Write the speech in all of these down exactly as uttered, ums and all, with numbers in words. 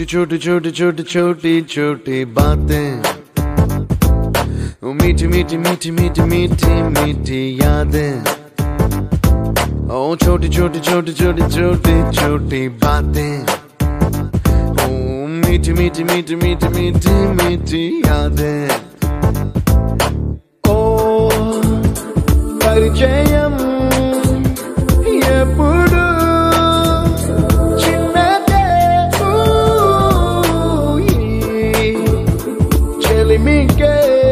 छोटी छोटी छोटी छोटी छोटी बातें, मीठी मीठी मीठी मीठी मीठी मीठी यादें। ओ छोटी छोटी छोटी छोटी छोटी छोटी बातें, ओ मीठी मीठी मीठी मीठी मीठी मीठी यादें। ओ परिचयम ఎప్పుడు చిన్నదే చెలిమికే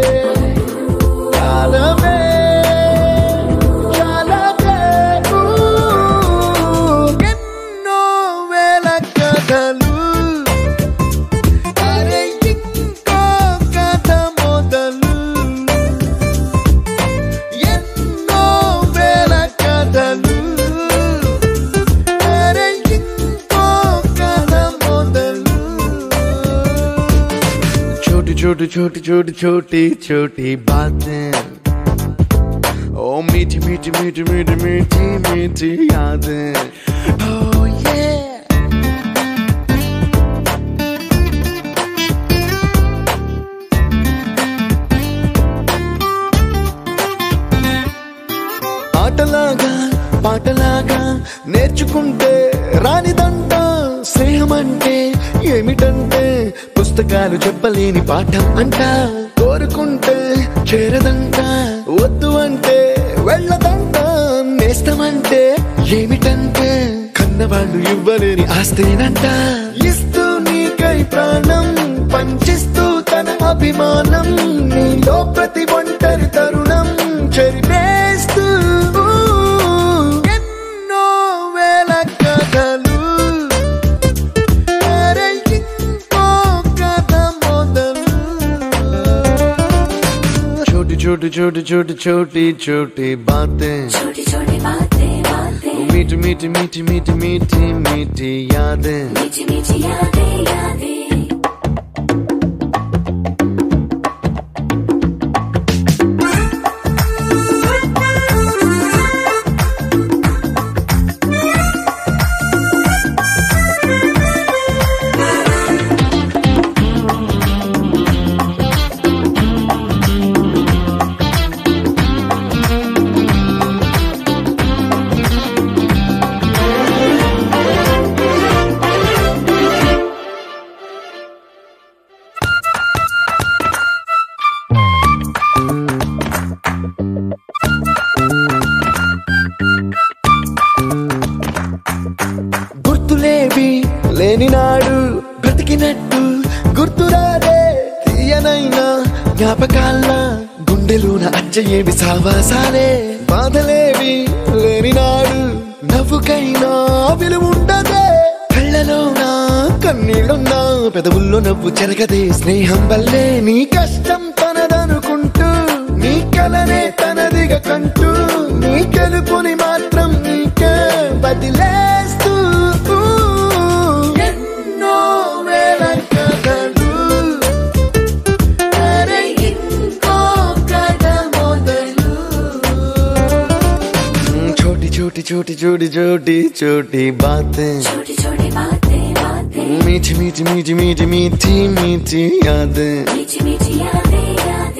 కాలమే చాలదే ఎన్నో వేల కథలు అరే ఇంకో కథ మొదలు ఎన్నో వేల కథలు छोटी छोटी छोटी छोटी छोटी बातें, ओ मीठी मीठी मीठी मीठी मीठी मीठी यादें। Oh yeah, ఆటలాగా పాటలాగా నేర్చుకుంటే రానిదంట స్నేహమంటే ఏమిటంటే పుస్తకాలు చెప్పలేని పాఠం అంట కోరుకుంటే చేరదంట వద్దు అంటే వెళ్ళదంట నేస్తమంటే ఏమిటంటే కన్నవాళ్ళు ఇవ్వలేని ఆస్తేనంట ఇస్తూ నీకై ప్రాణం పంచిస్తూ తన అభిమానం నీలో ప్రతి ఒంటరి తరుణం చెరిపేస్తూ ఎన్నో వేల కథలు छोटी छोटी छोटी छोटी छोटी बातें, छोटी छोटी बातें बातें, मीठी मीठी मीठी मीठी मीठी मीठी यादें, मीठी मीठी यादें यादें। గుర్తులేవి లేని నాడు బ్రతికినట్టు గుర్తురాదే తీయనైనా జ్ఞాపకాల గుండెలోన అచ్చయేవి సావాసాలే బాధలేవి లేని నాడు నవ్వుకైనా విలువుండదే కళ్ళలోనా కన్నీళ్ళున్నా పెదవుల్లో నవ్వు చెరగదే స్నేహం వల్లే నీ కష్టం తనదనుకుంటూ నీ కలనే తనదిగా కంటూ నీ గెలుపుని మాత్రం నీకే బదిలేస్తూ ఎన్నో వేల కథలు అరే ఇంకో కథ మొదలు छोटी छोटी छोटी छोटी छोटी छोटी बातें, छोटी छोटी बातें बातें, मीठी मीठी मीठी मीठी मीठी मीठी यादें, मीठी मीठी यादें यादें।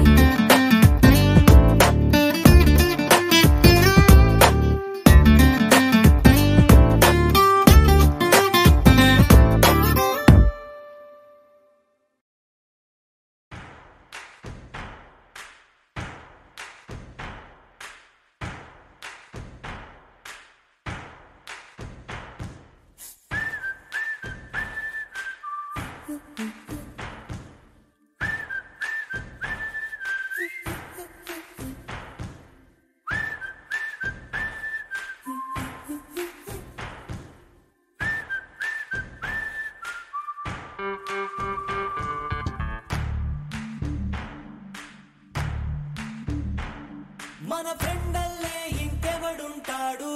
మన ఫ్రెండల్లే ఇంకెవడుంటాడు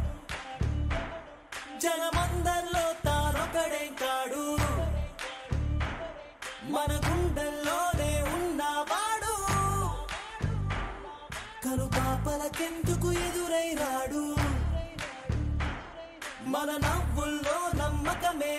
జనమందరిలో తానొకడే కాడు మన గుండెల్లోనే ఉన్నవాడు కను పాపలకెందుకు ఎదురై రాడు మన నవ్వుల్లో నమ్మకమే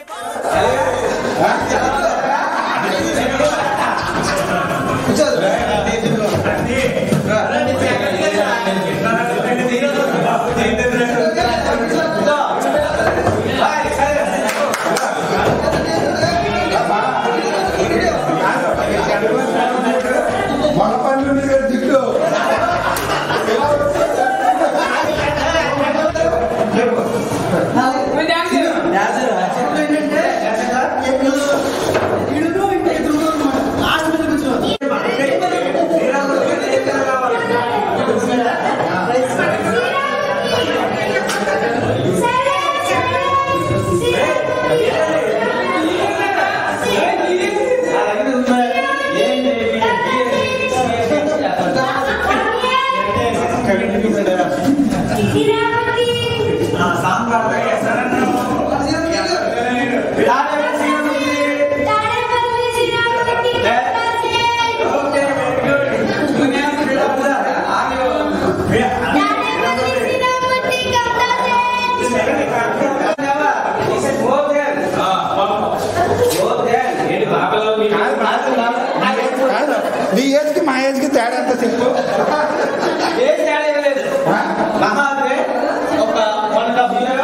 నీ ఏజ్కి మా ఏజ్కి తేడా ఎంత చెప్పు. ఏం తేడా ఏం లేదు. మహాత్మే ఒక వన్ హాఫ్ ఇయర్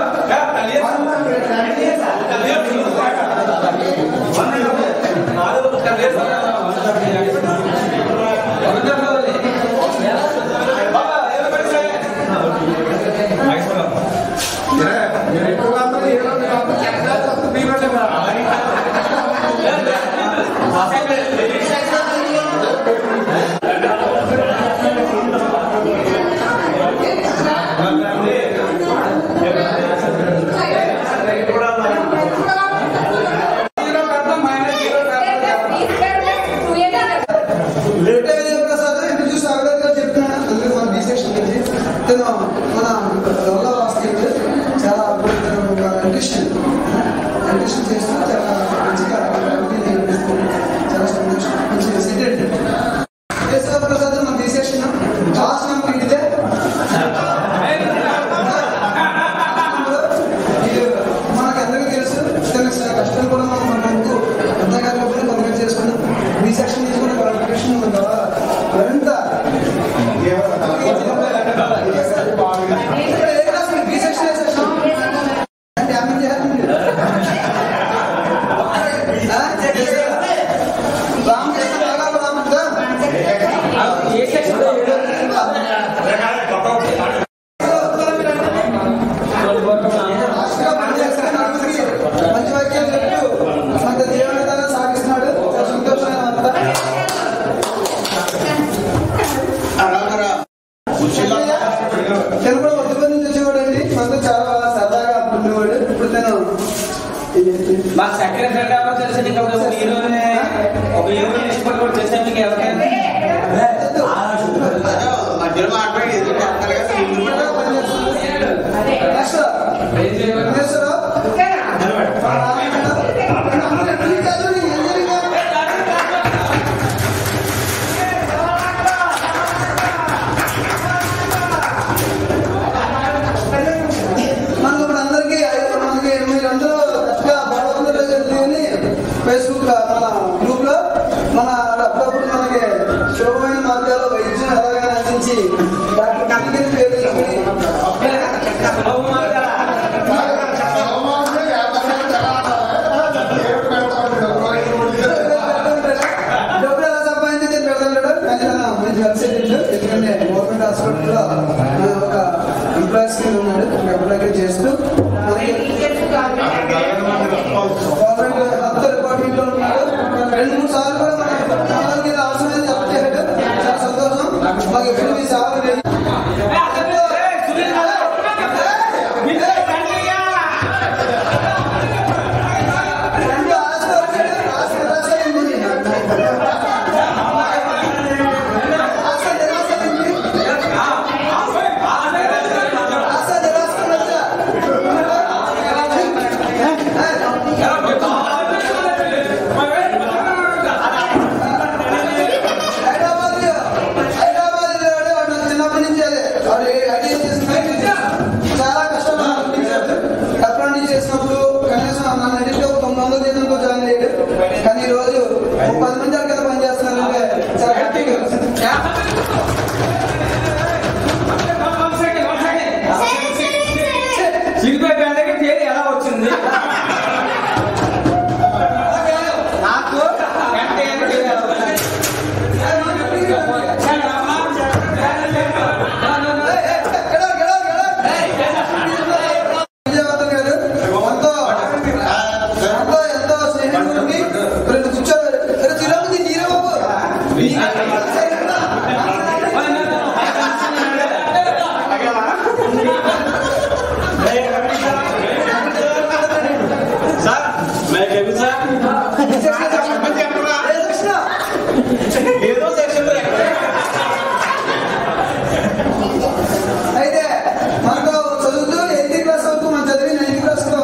అయితే మనకు చదువుతూ ఎయిత్ క్లాస్ వరకు మనం చదివి నైన్త్ క్లాస్ లో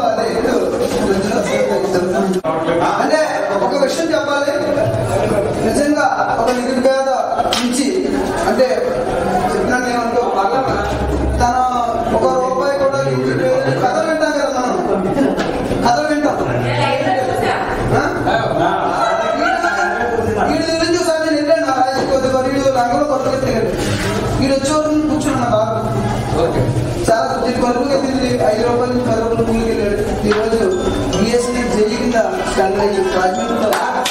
అంటే ఒక విషయం చెప్పాలి. నిజంగా ఒక నిరుపేద నుంచి అంటే చెప్పినట్టు ఏమంటూ తన ఒక రూపాయి కూడా కథలు వింటాం కదా మనం, కథలు వింటాం. వీడి గురించి ఒకసారి నేను వెళ్ళాను నా రాజకీయ కొద్దిగా వీడు రంగంలో కొత్తగా తిరిగాడు. వీడు వచ్చేవారు కూర్చున్నాను బాగా చాలా కొద్ది కొరకు ఎత్తింది ఐదు రూపాయల నుంచి పది రూపాయలు కూలికి వెళ్ళాడు. ఈరోజు బిఎస్ఎన్ జైలు కింద స్టాండ్ అయ్యి రాజమండ్రిలో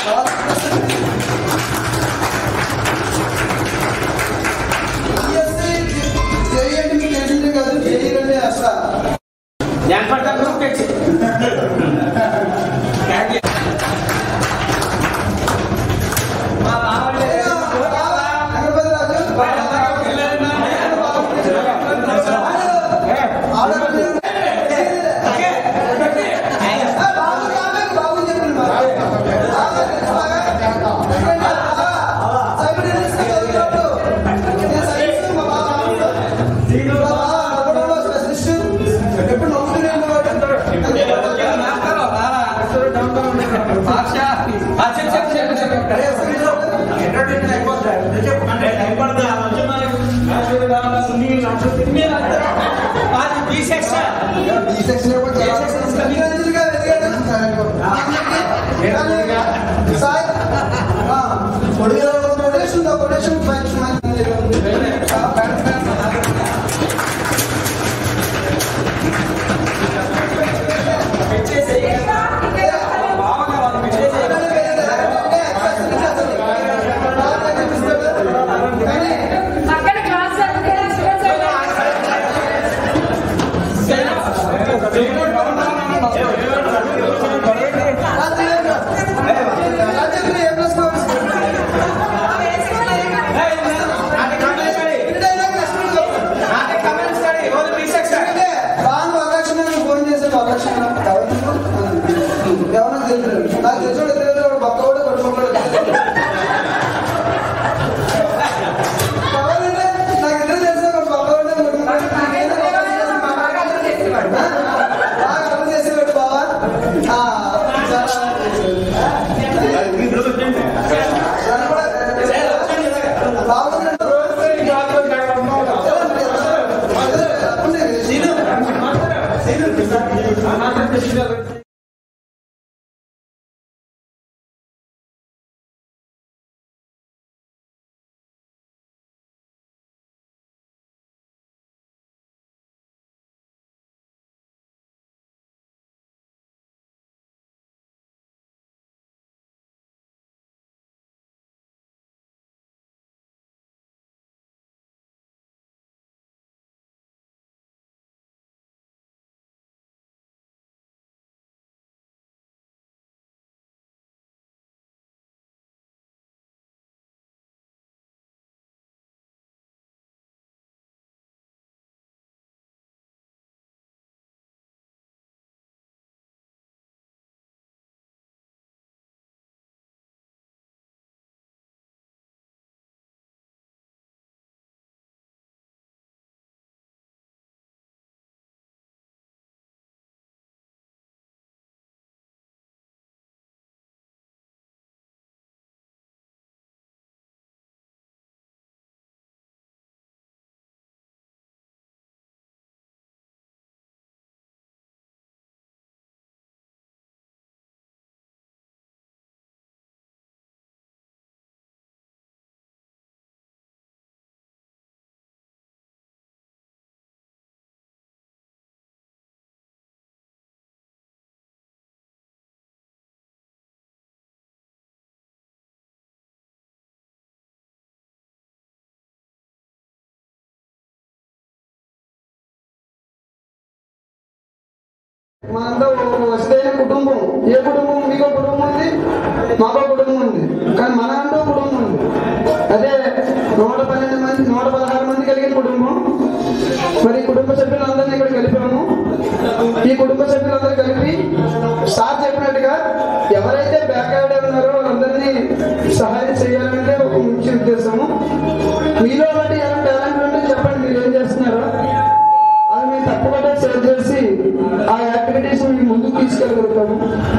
జై అంటే మీకు తెలిసిందే కాదు, జైలు అంటే అసలు మనంతా వసదైన కుటుంబం. ఏ కుటుంబం? మీకో కుటుంబం ఉంది, మాకో కుటుంబం ఉంది, కానీ మన అంటూ కుటుంబం ఉంది. సహాయం చేయాలనేదే ఒక ముఖ్య ఉద్దేశము. మీలో బట్టి ఎలా టాలెంట్ ఉంటే చెప్పండి, మీరు ఏం చేస్తున్నారో అది మేము తప్పకుండా షేర్ చేసి ఆ యాక్టివిటీస్ మేము ముందుకు తీసుకెళ్ళగలుగుతాము.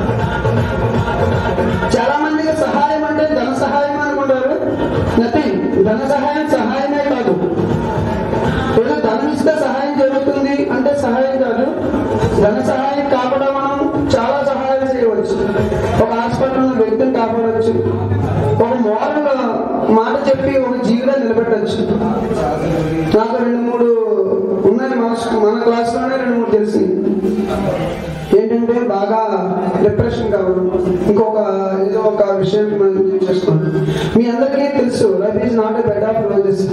చాలా మందికి సహాయం అంటే ధన సహాయం అనుకుంటారు. నథింగ్. ధన సహాయం సహాయమే కాదు. ఏదో ధనం ఇస్తే సహాయం జరుగుతుంది అంటే సహాయం కాదు. ధన సహాయం కాకుండా మనం చాలా సహాయం చేయవచ్చు. ఒక హాస్పిటల్లో వ్యక్తిని కాపాడవచ్చు, ఒక మోరల్ మాట చెప్పి ఒక జీవితాన్ని నిలబెట్టచ్చు. నాకు రెండు మూడు ఉన్నాయి, మన మన క్లాస్లోనే రెండు మూడు తెలిసి. ఏంటంటే బాగా డిప్రెషన్ కావడం, ఇంకొక ఏదో ఒక విషయం మనం చేసుకోండి. మీ అందరికీ తెలుసు life is not a bed of roses.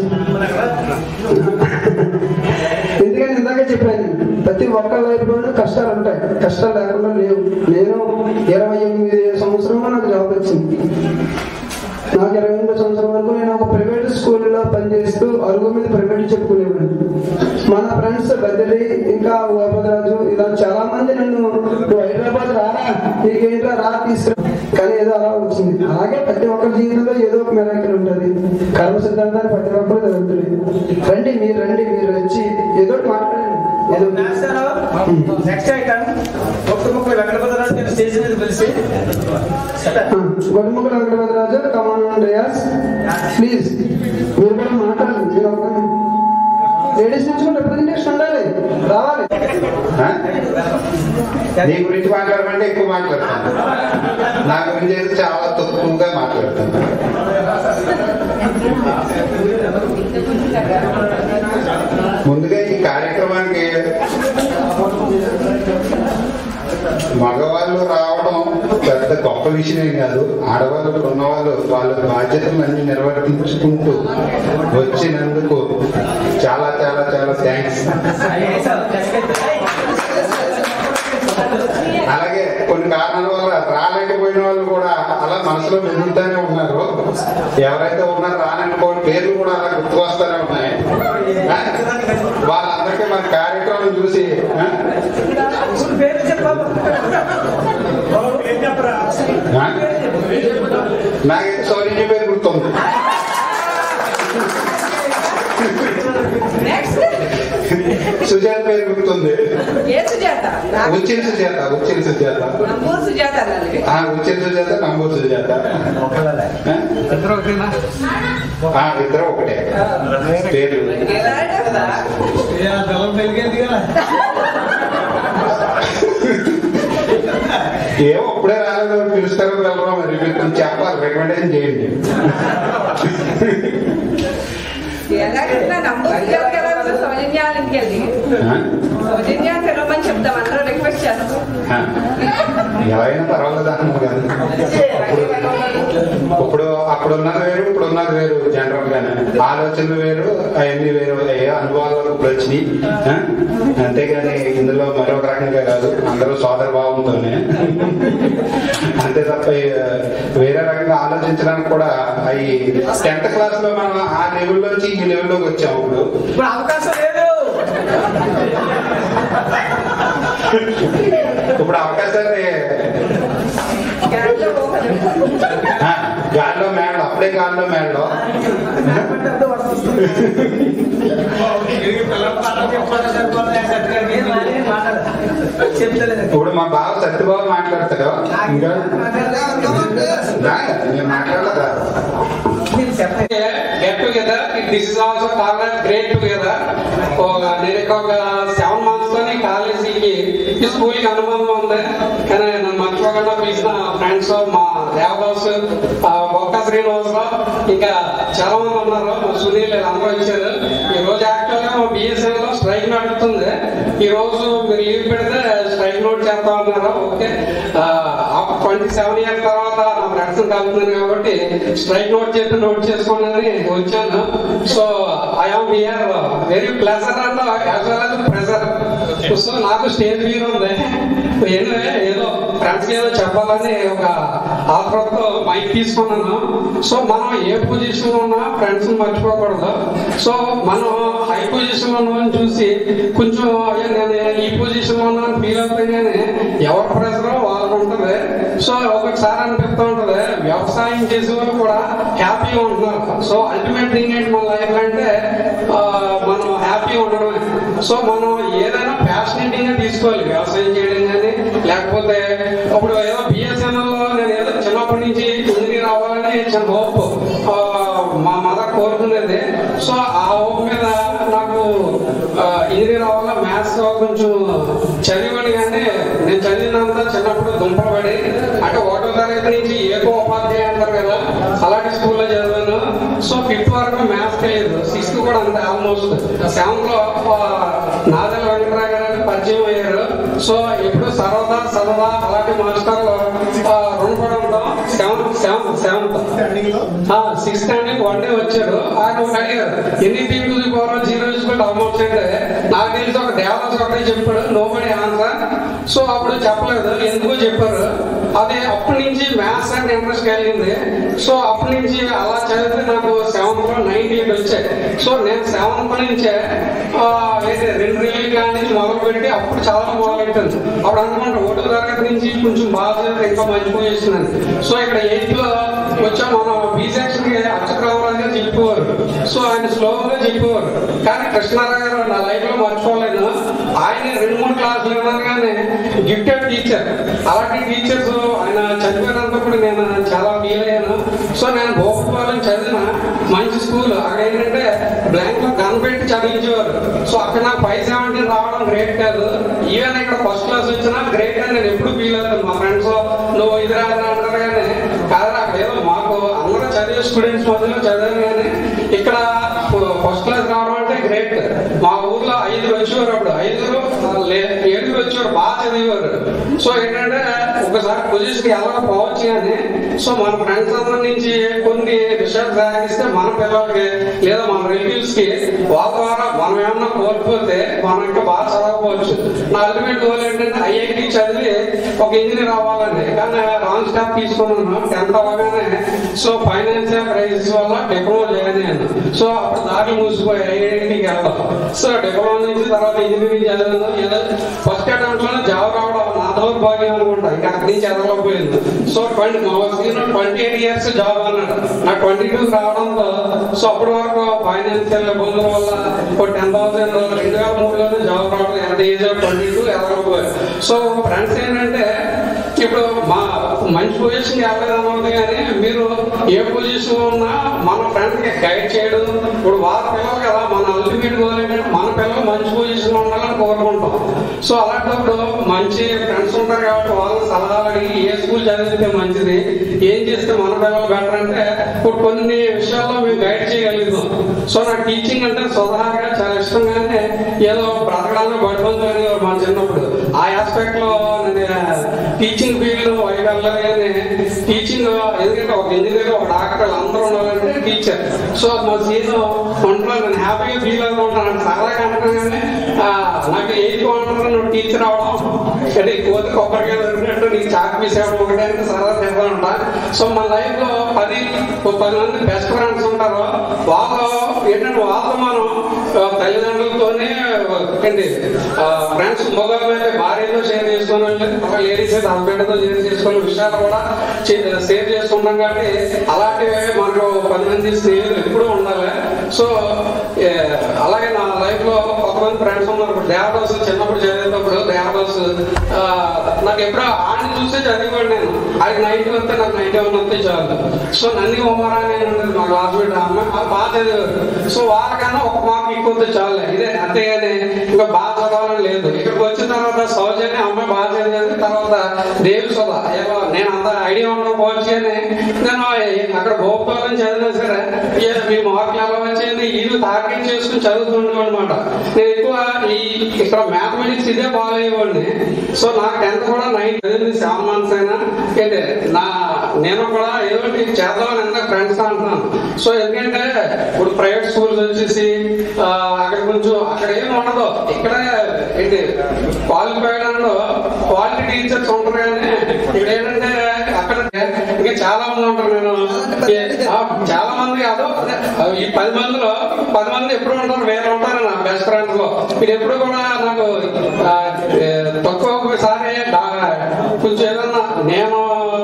ఎందుకని ఇందాక చెప్పాను, ప్రతి ఒక్క లైఫ్లోనూ కష్టాలు ఉంటాయి, కష్టాలు లేకుండా లేవు. నేను ఇరవై ఎనిమిది సంవత్సరంలో నాకు జాబ్ వచ్చింది. నాకు ఇరవై ఎనిమిది సంవత్సరం వరకు నేను ఒక ప్రైవేట్ స్కూల్లో పనిచేస్తూ అరుగు మీద ప్రైవేట్ చెప్పుకునేవాడిని. మన ఫ్రెండ్స్ బదిలీ ఇంకా గోపరాజు ఇలా చాలా మంది నన్ను నువ్వు హైదరాబాద్ రారా, నీకేంట్రా రా తీసుకురా, కానీ ఏదో అలా వచ్చింది. అలాగే ప్రతి ఒక్కరి జీవితంలో ఏదో ఒక మెరాకిల్ ఉంటుంది. కర్మ సిద్ధాంతాన్ని ప్రతి ఒక్కరు జరుగుతుంది. రండి మీరు రండి మీరు వచ్చి ఏదో ఒకటి మాట్లాడండి. Next item Gottumukkala Venkatapathiraju stage మీద పిలిచి గొట్టుముక్కలు వెంకటపతిరాజు కమాన్ రియాజ్ ప్లీజ్ మీరు కూడా మాట్లాడండి. మీరు ఒక లేడీస్ నుంచి కూడా రిప్రజెంటేషన్ ఉండాలి, రావాలి. నీ గురించి మాట్లాడమంటే ఎక్కువ మాట్లాడతాను, నా గురించి అయితే చాలా తక్కువగా మాట్లాడతాను. ముందుగా ఈ కార్యక్రమానికి మగవాళ్ళు రావడం పెద్ద గొప్ప విషయం కాదు. ఆడవాళ్ళు ఉన్నవాళ్ళు వాళ్ళ బాధ్యతలన్నీ నిర్వర్తించుకుంటూ వచ్చినందుకు చాలా చాలా చాలా థ్యాంక్స్. అలాగే కొన్ని కారణాల వల్ల రాలేకపోయిన వాళ్ళు కూడా అలా మనసులో మెదులుతూనే ఉన్నారు. ఎవరైతే ఉన్నారో రాననుకోని పేర్లు కూడా అలా గుర్తుకొస్తూనే ఉన్నాయి. వాళ్ళందరికీ మన కార్యక్రమం చూసి నాకైతే సౌరీజీ పేరు గుర్తుంది. సుజాత పేరు గుర్తుంది. ఉచ్చిన సుజాత ఉచ్చిన సుజాత ఉచ్చిన సుజాత నంబూరు సుజాత ఇద్దరు ఒకటే పేరు. ఏమో అప్పుడే రాలేదు, పిలుస్తారో వెళ్ళరా మరి మీరు కొంచెం చెప్పాలి, రికమెండేషన్ చేయండి. ఎవరైనా పర్వాలేదు అన్నాను కానీ ఇప్పుడు అప్పుడు ఉన్నది వేరు ఇప్పుడు ఉన్నది వేరు. జనరల్ గానే ఆలోచనలు వేరు, అవన్నీ వేరు. అయ్యో అనుభవాలు ఇప్పుడు వచ్చినాయి. అంతేగాని ఇందులో మరొక రకంగా కాదు, అందరూ సోదర భావంతోనే. అంతే తప్ప వేరే రకంగా ఆలోచించడానికి కూడా అవి టెన్త్ క్లాస్ లో మనం ఆ లెవెల్లోంచి ఈ లెవెల్లోకి వచ్చాము. ఇప్పుడు అవకాశం లేదు. ఇప్పుడు అవకాశాన్ని గాల్లో మేడలో అప్పుడే గాల్లో మేడలో ఇప్పుడు మా బావ సత్యబాబు మాట్లాడతాడు. ఇంకా నేను మాట్లాడదా get together. This is also called great together. నేను ఒక సెవెన్ మంత్స్ తోని కాలేజీకి ఈ స్కూల్ కి అనుబంధం ఉంది. కానీ నన్ను మర్చిపోకుండా పిలిచిన ఫ్రెండ్స్ మా దేవదాస్, బొక్క శ్రీనివాసరావు, ఇంకా చాలా మంది ఉన్నారు. సునీల్ అందరూ వచ్చారు. ఈ రోజు యాక్చువల్ గా మా బిఎస్ఎన్ లో స్ట్రైక్ నడుస్తుంది. ఈ రోజు మీరు లీవ్ పెడితే స్ట్రైక్ నోట్ చేస్తా ఉన్నారు. ఓకే, ట్వంటీ సెవెన్ ఇయర్స్ తర్వాత నా ఫ్రెండ్స్ కలుగుతుంది కాబట్టి స్ట్రైక్ నోట్ చెప్పి నోట్ చేసుకోండి వచ్చాను. So I'm here very pleasure and as well as pressure. So నాకు స్టేజ్ ఫీర్ ఉంది. ఎనివే ఏదో ఫ్రెండ్స్ ఏదో చెప్పాలని ఒక ఆత్రంతో మైక్ తీసుకున్నాను. సో మనం ఏ పొజిషన్ లో ఉన్నా ఫ్రెండ్స్ మర్చిపోకూడదు. సో మనం హై పొజిషన్ లో ఉన్నామని చూసి కొంచెం నేను ఈ పొజిషన్ లో ఉన్నాను ఫీల్ అవుతాయి. కానీ ఎవరి ప్రెజర్ వాళ్ళకు ఉంటుంది. సో ఒక్కొక్కసారి అనిపిస్తూ ఉంటుంది వ్యవసాయం చేసే వాళ్ళు కూడా హ్యాపీగా ఉంటున్నారు. సో అల్టిమేట్ థింగ్ ఏంటి మన లైఫ్ అంటే మనం హ్యాపీగా ఉండడమే. సో మనం ఏదైనా ప్యాషనేటింగ్ గా తీసుకోవాలి, వ్యవసాయం చేయడం కానీ లేకపోతే ఇప్పుడు ఏదో బిఎస్ఎన్ఎల్ లో నేను ఏదో చిన్నప్పటి నుంచి ఇంజనీర్ అవ్వాలని చిన్న హోప్ మా మదర్ కోరుకునేది. సో ఆ హోప్ మీద నాకు ఇంజనీర్ అవ్వాల మ్యాథ్స్ కొంచెం చదివాడు, కానీ నేను చదివినంత చిన్నప్పుడు దుంపలు పడి అంటే ఒకటో తరగతి నుంచి ఏకో ఉపాధ్యాయ అంటారు కదా అలాంటి స్కూల్లో చదివాను. సో ఫిఫ్త్ వరకు మ్యాథ్స్ తెలియదు, సిక్స్త్ కూడా అంతే. ఆల్మోస్ట్ సెవెంత్ లో నాదెల వెంకటరావు గారు పరిచయం అయ్యారు. సో ఎప్పుడు సరదా సరదా అలాంటి మాస్టర్లు రుణపడి ఉంటాం. Seventh seventh seventh sixth standard one day వచ్చాడు. ఆయన ఒక అడిగారు ఎన్ని టీంలు పవర్ జీరో ఇస్కోట్ ఆల్మోస్ట్ అంటే నాకు తెలిసి ఒక దేవదాస్ ఒకటే చెప్పాడు, నో బడి ఆన్సర్. సో అప్పుడు చెప్పలేదు, ఎందుకో చెప్పారు. అదే అప్పటి నుంచి మ్యాథ్స్ అంటే ఇంట్రెస్ట్ కలిగింది. సో అప్పటి నుంచి అలా చదివితే నాకు సెవెంత్ లో నైన్టీ ఎయిట్ వచ్చాయి. సో నేను సెవెంత్ నుంచే రెండు రీల్ కానీ మొదలు పెట్టి అప్పుడు చాలా మొదలెట్టాను. అప్పుడు అనుకుంటా ఒకటో తరగతి నుంచి కొంచెం బాగా చదివితే ఇంకా మంచి పొజిషన్. సో ఇక్కడ ఎయిత్ లో వచ్చా మనం బీ సెక్షన్ కి అక్షరాలు గారు చెప్పేవారు. సో ఆయన స్లోగా చెప్పేవారు, కానీ కృష్ణారావు గారు నా లైఫ్ లో మర్చిపోలేదు. ఆయన రెండు మూడు క్లాసులు విన్నాను, కానీ గిఫ్టెడ్ టీచర్. అలాంటి టీచర్స్ ఆయన చదివినంతప్పుడు నేను చాలా ఫీల్ అయ్యాను. సో నేను భోపాలం చదివిన మంచి స్కూల్, అక్కడ ఏంటంటే బ్లాంక్ లో గన్ పెట్టి చదివించేవారు. సో అక్కడ నాకు ఫైవ్ సెవెంటీన్ రావడం గ్రేట్ కాదు, ఈవెన్ ఇక్కడ ఫస్ట్ క్లాస్ వచ్చినా గ్రేట్ అని నేను ఎప్పుడు ఫీల్ అవుతాను. మా ఫ్రెండ్స్ నువ్వు ఇది రాదని అంటారు, కానీ కాదు అక్కడ ఏదో మాకు అందరూ చదివే స్టూడెంట్స్ మధ్యలో చదివాను, కానీ ఇక్కడ ఫస్ట్ క్లాస్ రావడం అంటే గ్రేట్. మా ఊర్లో ఐదుగురు వచ్చేవారు, అప్పుడు ఐదుగురు ఏడుగురు వచ్చేవారు, బాగా చదివేవారు. సో ఏంటంటే ఒకసారి పొజిషన్ వెళ్ళకపోవచ్చు, కానీ సో మన ఫ్రెండ్స్ అందరి నుంచి కొన్ని విషయాలు సాగిస్తే మన పిల్లలకి లేదా మన రిలేటివ్స్ కి వాళ్ళ ద్వారా మనం ఏమన్నా కోల్పోతే మనం ఇంకా బాగా చదవకపోవచ్చు. నా అల్టిమేట్ గోల్ ఏంటంటే ఐఐటి చదివి ఒక ఇంజనీర్ అవ్వాలండి, కానీ రాంగ్ స్టాప్ తీసుకున్నాను. టెన్త్ అవ్వగానే సో ఫైనాన్షియల్ క్రైసిస్ వల్ల డిప్లొమా చేయని అన్నాను. సో అప్పుడు దారి మూసిపోయి ఐఐటికి వెళ్తాం. సో డిప్లొమా నుంచి తర్వాత ఇంజనీరింగ్ చదివాను. ఏదో ఫస్ట్ అటెంప్ట్ లోనే జాబ్ రావడం నా దౌర్భాగ్యం అనుకుంటా, ఇంకా అక్కడి నుంచి చదవకపోయింది. సో ట్వంటీ మా ట్వంటీ ఎయిట్ ఇయర్స్ జాబ్ అన్నాడు, నాకు ట్వంటీ టూ రావడంతో సో అప్పటి వరకు ఫైనాన్షియల్ ఇబ్బందుల వల్ల టెన్ థౌసండ్ రెండు వేల మూడులోనే జాబ్ రావడం, ఎంత ఏజ్ ట్వంటీ టూ ఎదగకపోయారు. సో ఫ్రెండ్స్ ఏంటంటే ఇప్పుడు మా మంచి పొజిషన్ వెళ్ళలేదన్నది, కానీ మీరు ఏ పొజిషన్ ఉన్నా మన ఫ్రెండ్స్ కి గైడ్ చేయడం. ఇప్పుడు వాళ్ళ పిల్లలు కదా, మన అల్టిమేట్ గోల్ ఏంటంటే మన పిల్లలు మంచి పొజిషన్ లో ఉండాలని కోరుకుంటాం. సో అలాంటప్పుడు మంచి ఫ్రెండ్స్ ఉంటారు కాబట్టి వాళ్ళ సలహాలు అడిగి ఏ స్కూల్ చదివితే మంచిది, ఏం చేస్తే మన పిల్లలు బెటర్ అంటే ఇప్పుడు కొన్ని విషయాల్లో మేము గైడ్ చేయగలుగుతాం. సో నాకు టీచింగ్ అంటే స్వతహాగా చాలా ఇష్టం, కానీ ఏదో బ్రతకడానికి బడిబంధు అనేవారు మన చిన్నప్పుడు. ఆ ఆస్పెక్ట్ లో టీచింగ్ ఫీల్డ్ వైపు వెళ్ళాలి, కానీ టీచింగ్ ఎందుకంటే ఒక ఇంజనీర్ ఒక డాక్టర్ అందరూ ఉండాలంటే టీచర్. సో మా సీన్ ఒంట్లో నేను హ్యాపీగా ఫీల్ అవుతూ ఉంటాను, సరదాగా అంటాను. కానీ నాకు ఎయిత్ అంటారు నువ్వు టీచర్ అవడం అంటే కోతి కొబ్బరికాయ దొరికినట్టు నీకు చాక్ పీస్ అవ్వడం ఒకటే అంటే సరదా తింటూ ఉంటా. సో మన లైఫ్ లో పది పది మంది బెస్ట్ ఫ్రెండ్స్ ఉంటారు. వాళ్ళు ఏంటంటే వాళ్ళతో మనం తల్లిదండ్రులతోనే ఏంటి ఫ్రెండ్స్ మొదలు అయితే భార్యతో షేర్ చేసుకుని, లేడీస్ అయితే హస్బెండ్ తో షేర్ చేసుకునే విషయాలు కూడా షేర్ చేసుకుంటాం. కాబట్టి అలాంటివి మనకు పది మంది స్నేహితులు ఎప్పుడూ ఉండాలి. సో అలాగే నా లైఫ్ లో కొంతమంది ఫ్రెండ్స్ ఉన్నారు. దేవదాస్ చిన్నప్పుడు చదివేటప్పుడు దేవదాస్ నాకు ఎప్పుడో ఆడిని చూస్తే చదివాడు నేను. ఆడికి నైన్టీ వస్తే నాకు నైన్టీ వన్ వస్తే చాలు. సో నంది ఉమారా అని ఉండేది మా క్లాస్మేట్ అమ్మ, బాగా చదివారు. సో వాళ్ళకన్నా ఒక మార్క్ ఎక్కువ వస్తే చాలు, ఇదే అంతేగాని ఇంకా బాగా చదవాలని లేదు. ఇక్కడికి వచ్చిన తర్వాత సౌజన్య అమ్మాయి బాగా చదివేది, తర్వాత దేవి సోద నేను అంత ఐడియా ఉండకపోవచ్చు, కానీ నేను అక్కడ గోపాలని చదివినా సరే మీ మార్కులు ఎలా వచ్చేది ఇది టార్గెట్ చేసుకుని చదువుతుంటాం అనమాట. నేను ఎక్కువ ఈ ఇక్కడ మ్యాథమెటిక్స్ ఇదే ఫాలో అయ్యేవాడిని. సో నాకు టెన్త్ కూడా నైన్ సెవెన్ మంత్స్ అయినా ఏంటి నా నేను కూడా ఏదో చేద్దామని ఎంత ఫ్రెండ్స్ అంటున్నాను. సో ఎందుకంటే ఇప్పుడు ప్రైవేట్ స్కూల్స్ వచ్చేసి అక్కడ కొంచెం అక్కడ ఏమి ఉండదు, ఇక్కడ ఏంటి క్వాలిఫైడ్ అండ్ క్వాలిటీ టీచర్స్ ఉంటారు, కానీ ఇక్కడ ఏంటంటే అక్కడ ఇంకా చాలా మంది ఉంటారు. నేను చాలా మంది కాదు ఈ పది మందిలో పది మంది ఎప్పుడు ఉంటారు, వేరే ఉంటారు నా బెస్ట్ ఫ్రెండ్స్ లో. మీరు ఎప్పుడు కూడా నాకు తక్కువ ఒకసారి కొంచెం ఏదన్నా నేను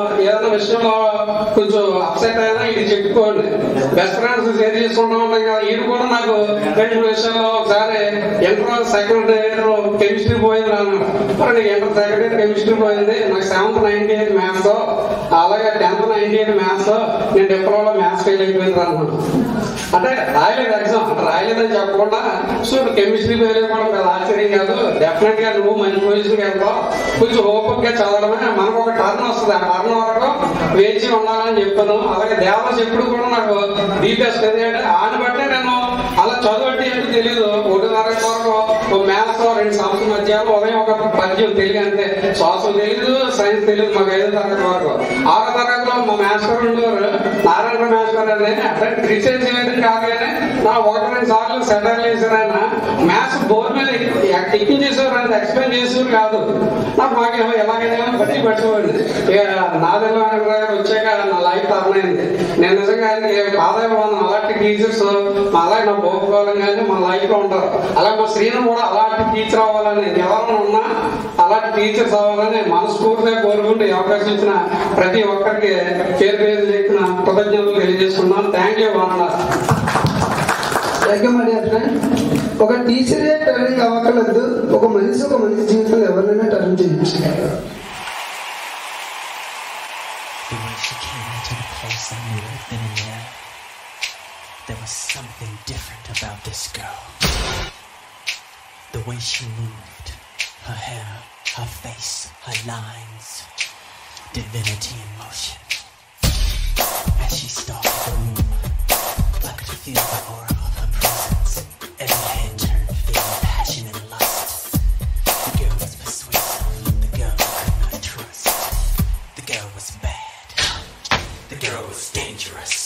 విషయంలో కొంచెం అప్సెట్ అయినా ఇది చెప్పుకోండి. బెస్ట్ ఫ్రెండ్స్ షేర్ చేసుకుంటూ ఉంటాం కదా. ఇది కూడా నాకు రెండు విషయంలో ఒకసారి ఇంటర్ సెకండ్ ఇయర్ కెమిస్ట్రీ పోయింది అన్నాడు. మరి నీకు ఇంటర్ సెకండ్ ఇయర్ కెమిస్ట్రీ పోయింది, నాకు సెవెంత్ నైన్టీ ఎయిట్ మ్యాథ్స్, అలాగే టెన్త్ నైన్టీ ఎయిట్ మ్యాథ్స్, నేను డిప్లొమాలో మ్యాథ్స్ ఫెయిల్ అయిపోయింది అన్నాడు. అంటే రాయలేదు ఎగ్జామ్, అంటే రాయలేదని చెప్పకుండా సో కెమిస్ట్రీ ఫెయిల్ అయిపోవడం కదా ఆశ్చర్యం కాదు. డెఫినెట్ గా నువ్వు మంచి పొజిషన్కి వెళ్తావు, కొంచెం ఓపికగా చదవడమే, మనకు ఒక టర్న్ వస్తుంది, ఆ టర్న్ వరకు వేచి ఉండాలని చెప్పాను. అలాగే దేవదాస్ ఎప్పుడు కూడా నాకు డీపీఎస్ ఎందుకంటే ఆని బట్టే నేను అలా చదువుంటే ఏంటో తెలియదు. ఒకటి తరగతి వరకు మ్యాథ్స్ రెండు సంవత్సరం మధ్యాహ్నం ఉదయం ఒక పద్యం తెలియదు, అంతే. శ్వాసం తెలియదు, సైన్స్ తెలియదు మాకు ఐదో తరగతి వరకు. ఆరో తరగతిలో మా మాస్టర్ ఉండేవారు, నారాయణ మాస్టర్ అని. అంటే రీసెర్చ్ చేయడం కాదు కానీ నా ఒకటి రెండు సార్లు సెటర్ చేశారు. ఆయన మ్యాథ్స్ బోర్ మీద ఎక్కించేసేవారు, అంత ఎక్స్ప్లెయిన్ చేసేవారు కాదు. నాకు మాకేమో ఎలాగైనా బట్టి పట్టుకోండి. నాదెల్ల గారు వచ్చాక నా లైఫ్ టర్న్ అయింది. నేను నిజంగా ఆయనకి ఆదాయం ఉన్నాను. అలాంటి టీచర్స్ అలాగే నా పోపుకోవాలని కానీ మన లైఫ్ లో ఉంటారు. అలాగే మా శ్రీను కూడా అలాంటి టీచర్ అవ్వాలని, ఎవరైనా ఉన్నా అలాంటి టీచర్స్ అవ్వాలని మనస్ఫూర్తిగా కోరుకుంటూ అవకాశం ఇచ్చిన ప్రతి ఒక్కరికి పేరు పేరు చెప్పిన కృతజ్ఞతలు తెలియజేసుకున్నాను. థ్యాంక్ యూ అన్నారు. ఒక టీచరే టర్నింగ్ అవ్వకలేదు, ఒక మనిషి ఒక మనిషి జీవితంలో ఎవరైనా టర్న్ చేయొచ్చు. The way she came into the place, I knew right then and there. There was something different about this girl. The way she moved, her hair, her face, her lines, divinity in motion. As she stalked the room, I could feel the aura of her presence. Every head turned, feeling passion and lust. The girl was persuasive, the girl I could not trust. The girl was bad, the girl was dangerous.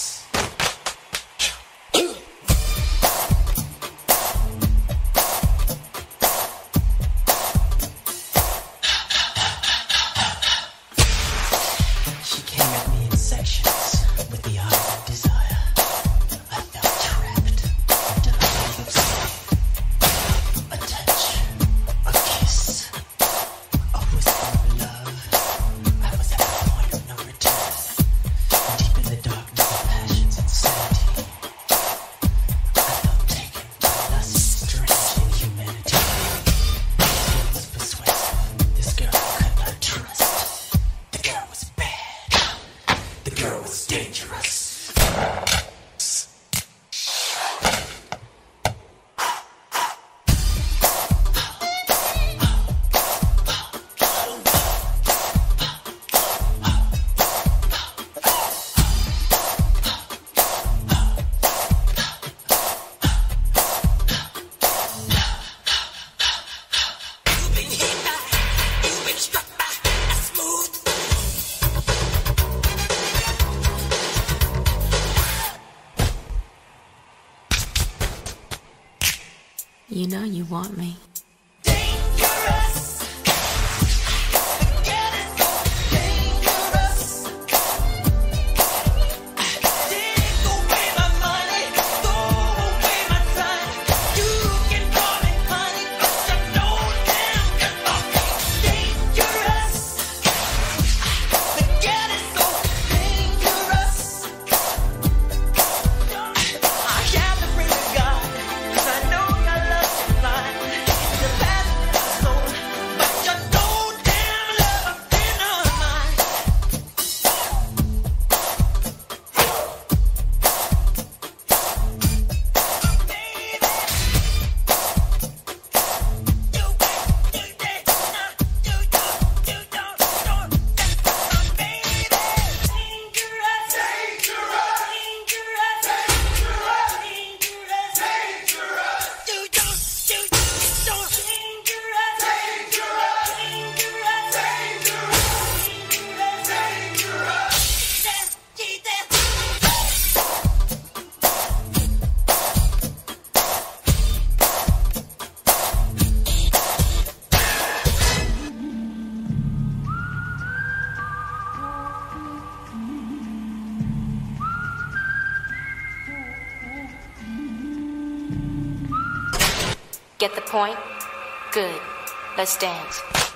She came at me in sections with the eye of desire. I felt trapped under her lips. A touch, a kiss, a whisper of love. I was at the point of no return, deep in the darkness of passion's insanity. I felt taken by lust, strange inhumanity. This girl was persuasive. This girl I could not trust. The girl was bad. The girl was dangerous. You know you want me. Get the point? Good. Let's dance.